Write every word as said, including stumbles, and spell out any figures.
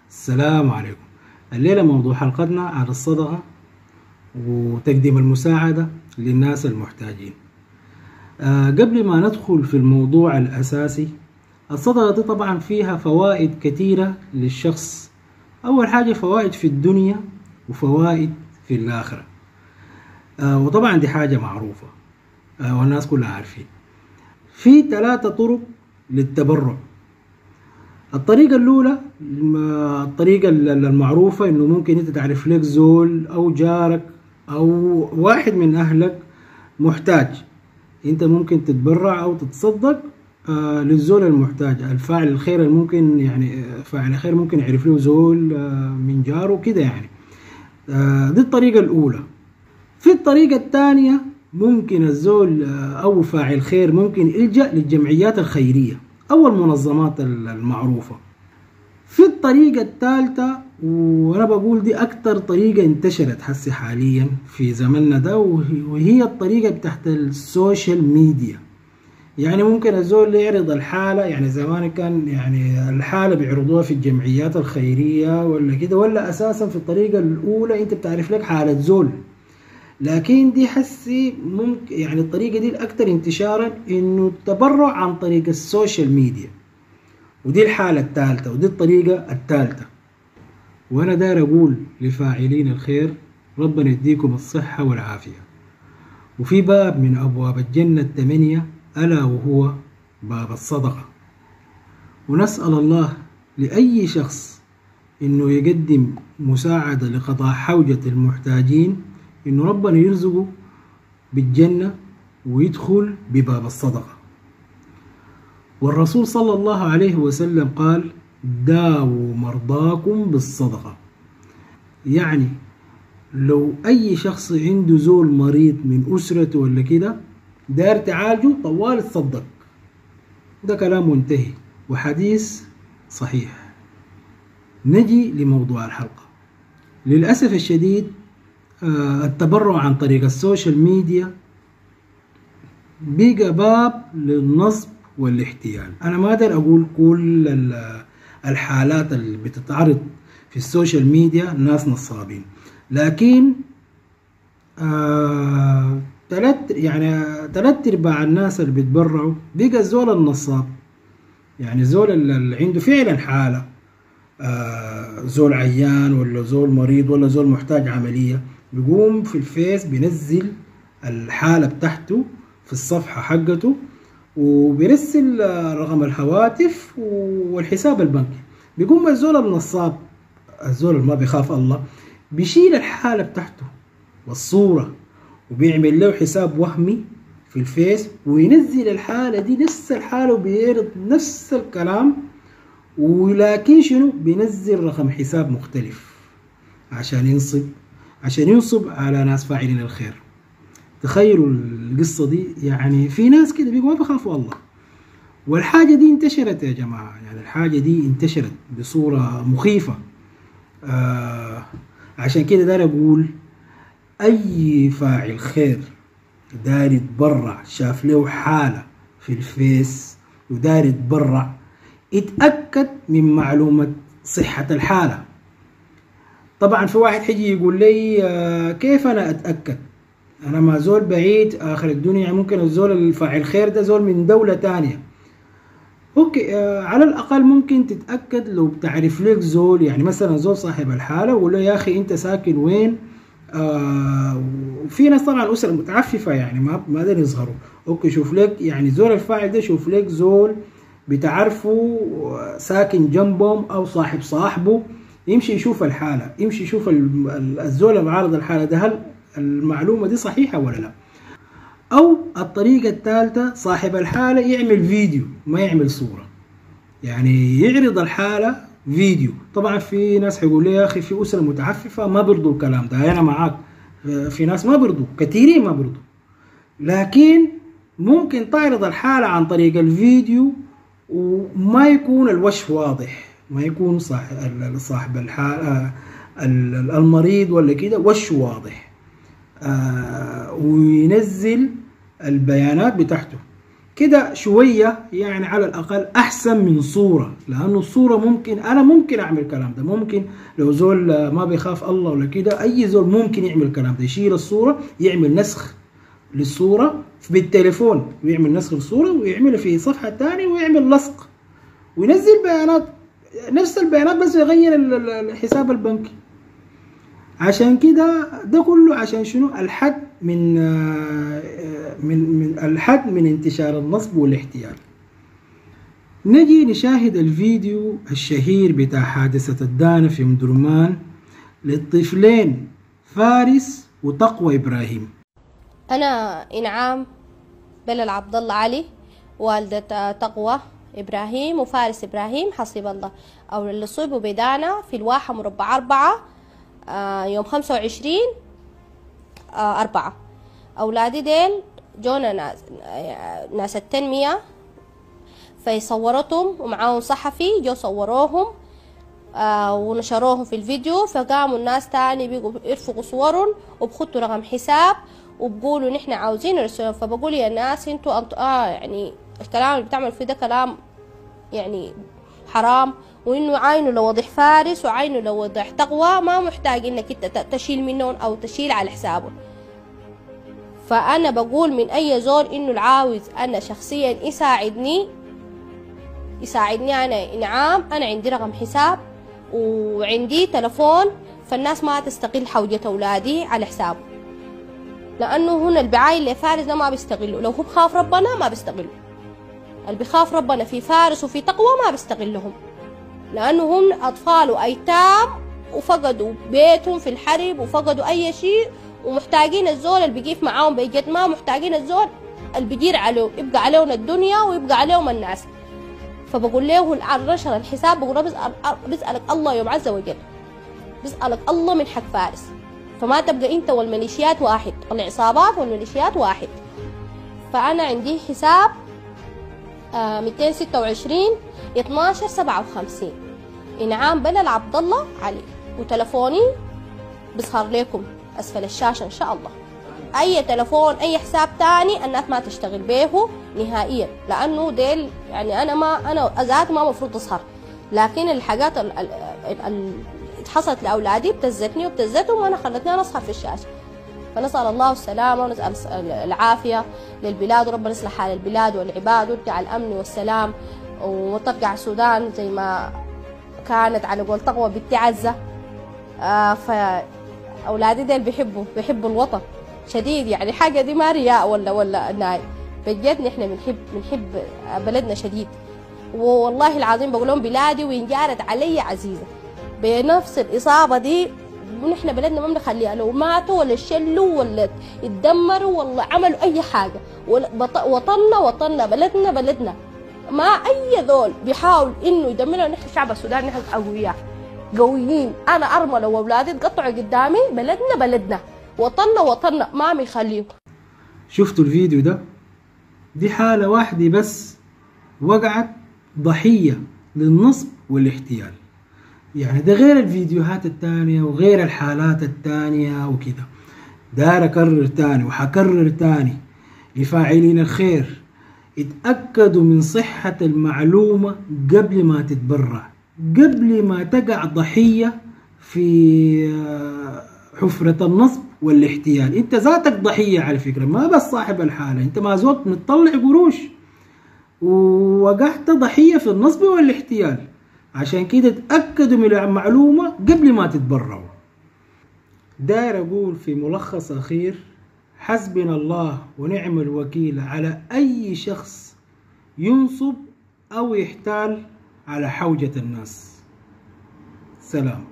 السلام عليكم. الليلة موضوع حلقتنا عن الصدقة وتقديم المساعدة للناس المحتاجين. أه قبل ما ندخل في الموضوع الأساسي، الصدقة دي طبعا فيها فوائد كثيرة للشخص. أول حاجة فوائد في الدنيا وفوائد في الآخرة. أه وطبعا دي حاجة معروفة أه والناس كلها عارفين. في ثلاثة طرق للتبرع. الطريقة الأولى الطريقة المعروفة إنه ممكن أنت تعرف لك زول أو جارك أو واحد من أهلك محتاج، أنت ممكن تتبرع أو تتصدق آه للزول المحتاج. الفاعل الخير الممكن يعني فاعل الخير ممكن يعرف له زول آه من جاره كده يعني. آه دي الطريقة الأولى. في الطريقة الثانية ممكن الزول آه أو فاعل خير ممكن يلجأ للجمعيات الخيرية أو المنظمات المعروفة. في الطريقة الثالثة وأنا بقول دي أكتر طريقة انتشرت هسه حاليا في زمننا ده، وهي الطريقة بتاعت السوشيال ميديا. يعني ممكن الزول يعرض الحالة، يعني زمان كان يعني الحالة بيعرضوها في الجمعيات الخيرية ولا كده، ولا أساسا في الطريقة الأولى أنت بتعرف لك حالة زول. لكن دي حسي ممكن يعني الطريقة دي الأكثر انتشارا إنه التبرع عن طريق السوشيال ميديا، ودي الحالة الثالثة ودي الطريقة الثالثة. وأنا داير أقول لفاعلين الخير ربنا يديكم الصحة والعافية. وفي باب من أبواب الجنة الثمانية ألا وهو باب الصدقة، ونسأل الله لأي شخص إنه يقدم مساعدة لقضاء حوجة المحتاجين إنه ربنا يرزقه بالجنة ويدخل بباب الصدقة. والرسول صلى الله عليه وسلم قال: داووا مرضاكم بالصدقة. يعني لو أي شخص عنده زول مريض من أسرته ولا كده داير تعالجه طوال تصدق. ده كلام منتهي وحديث صحيح. نجي لموضوع الحلقة. للأسف الشديد التبرع عن طريق السوشيال ميديا بقى باب للنصب والاحتيال. أنا ما أقدر أقول كل الحالات اللي بتتعرض في السوشيال ميديا ناس نصابين، لكن آه تلت يعني تلت ارباع الناس اللي بيتبرعوا بقى الزول النصاب. يعني الزول اللي عنده فعلا حالة، آه زول عيان ولا زول مريض ولا زول محتاج عملية، بيقوم في الفيس بينزل الحالة بتاعته في الصفحة حقته وبيرسل رقم الهواتف والحساب البنكي. بيقوم الزول النصاب الزول اللي ما بيخاف الله بيشيل الحالة بتاعته والصورة وبيعمل له حساب وهمي في الفيس وينزل الحالة دي نفس الحالة وبيعرض نفس الكلام، ولكن شنو بينزل رقم حساب مختلف عشان ينصب عشان ينصب على ناس فاعلين الخير. تخيلوا القصة دي. يعني في ناس كده بيقوا ما بيخافوا الله، والحاجة دي انتشرت يا جماعة. يعني الحاجة دي انتشرت بصورة مخيفة. آه عشان كده داير أقول أي فاعل خير داير يتبرع شاف له حالة في الفيس وداير يتبرع اتأكد من معلومة صحة الحالة. طبعا في واحد حيجي يقول لي آه كيف أنا أتأكد؟ أنا ما زول بعيد آخر الدنيا، ممكن الزول الفاعل خير ده زول من دولة تانية. أوكي، آه على الأقل ممكن تتأكد لو بتعرف لك زول، يعني مثلا زول صاحب الحالة وقول له يا أخي أنت ساكن وين؟ آه وفي ناس طبعا أسر متعففة يعني ما ما قادرين يظهروا. أوكي شوف لك يعني زول الفاعل ده شوف لك زول بتعرفه ساكن جنبهم أو صاحب صاحبه، يمشي يشوف الحالة، يمشي يشوف الزول اللي عارض الحالة ده هل المعلومة دي صحيحة ولا لا. أو الطريقة الثالثة صاحب الحالة يعمل فيديو ما يعمل صورة، يعني يعرض الحالة فيديو. طبعا في ناس حيقول لي يا أخي في أسرة متعففة ما برضو الكلام ده، أنا معاك في ناس ما برضو، كثيرين ما برضو، لكن ممكن تعرض الحالة عن طريق الفيديو وما يكون الوجه واضح، ما يكون صاحب صاحب الحالة المريض ولا كده وشه واضح. آه وينزل البيانات بتاعته كده شوية يعني على الأقل أحسن من صورة، لأنه الصورة ممكن أنا ممكن أعمل الكلام ده، ممكن لو زول ما بيخاف الله ولا كده أي زول ممكن يعمل الكلام ده، يشيل الصورة يعمل نسخ للصورة بالتليفون ويعمل نسخ للصورة ويعملها في صفحة تانية ويعمل لصق وينزل بيانات نفس البيانات بس يغير الحساب البنكي. عشان كده ده كله عشان شنو؟ الحد من من من الحد من انتشار النصب والاحتيال. نجي نشاهد الفيديو الشهير بتاع حادثة الدانة في ام درمان للطفلين فارس وتقوى إبراهيم. أنا إنعام بلال عبد الله علي، والدة تقوى إبراهيم وفارس إبراهيم حسب الله، أو اللي صيبوا بدانا في الواحة مربع أربعة آه يوم خمسة وعشرين آه أربعة. أولادي ديل جونا ناس, ناس التنمية فيصورتهم ومعاهم صحفي جو صوروهم آه ونشروهم في الفيديو، فقاموا الناس تاني بيقوا يرفقوا صورهم وبخطوا رقم حساب وبقولوا نحن عاوزين نرسلهم. فبقول يا ناس انتوا اه يعني الكلام اللي بتعملوا فيه ده كلام يعني حرام، وانه عينه لوضح فارس وعينه لوضح تقوى ما محتاج انك انت تشيل منهم او تشيل على حسابه. فانا بقول من اي زول انه العاوز انا شخصيا يساعدني يساعدني انا انعام، انا عندي رقم حساب وعندي تلفون، فالناس ما تستغل حوجة اولادي على حسابه، لانه هنا البعاية اللي فارس ده ما بيستغلوا، لو هو بخاف ربنا ما بيستغلوا، اللي بيخاف ربنا في فارس وفي تقوى ما بيستغلهم، لانه هم اطفال وايتام وفقدوا بيتهم في الحرب وفقدوا اي شيء، ومحتاجين الزول اللي بيقف معاهم بجد، ما محتاجين الزول اللي بيدير عليهم، يبقى عليهم الدنيا ويبقى عليهم الناس. فبقول له الرشر الحساب بقول له بسأل بسألك الله يوم عز وجل، بسألك الله من حق فارس، فما تبقى انت والميليشيات واحد، العصابات والميليشيات واحد. فانا عندي حساب آه مئتين وستة وعشرين اثناشر سبعة وخمسين انعام بلال عبد الله علي، وتلفوني بيظهر لكم اسفل الشاشه ان شاء الله. اي تلفون اي حساب تاني الناس ما تشتغل به نهائيا، لانه ديل يعني انا ما انا ذات ما مفروض تظهر، لكن الحاجات اللي حصلت لاولادي ابتزتني وابتزتهم وانا خلتني انا اظهر في الشاشه. فنسال الله السلامه ونسال العافيه للبلاد، وربنا يصلح حال البلاد والعباد ويرجع الامن والسلام، وترجع السودان زي ما كانت على قول تقوى بنت عزه. آه فاولادي ديل بيحبوا بيحبوا الوطن شديد، يعني حاجه دي ما رياء ولا ولا ناي، بجد نحن بنحب بنحب بلدنا شديد، والله العظيم بقول لهم بلادي وإن جارت علي عزيزه، بنفس الاصابه دي ونحن بلدنا ما بنخليها، لو ماتوا ولا شلوا ولا اتدمروا ولا عملوا اي حاجه، وطننا وطننا بلدنا بلدنا، ما اي ذول بيحاول انه يدمرنا. نحن شعب السودان نحن اقوياء قويين، انا ارمله واولادي تقطعوا قدامي، بلدنا بلدنا وطننا وطننا ما بيخليه. شفتوا الفيديو ده؟ دي حالة واحدة بس وقعت ضحية للنصب والاحتيال، يعني ده غير الفيديوهات التانية وغير الحالات التانية وكده. داير أكرر تاني وحكرر تاني لفاعلين الخير، اتأكدوا من صحة المعلومة قبل ما تتبرع، قبل ما تقع ضحية في حفرة النصب والاحتيال. انت ذاتك ضحية على فكرة، ما بس صاحب الحالة، انت ما زلت متطلع قروش ووقعت ضحية في النصب والاحتيال. عشان كده تأكدوا من المعلومة قبل ما تتبرعوا. داير اقول في ملخص اخير، حسبنا الله ونعم الوكيل على اي شخص ينصب او يحتال على حوجة الناس. سلام.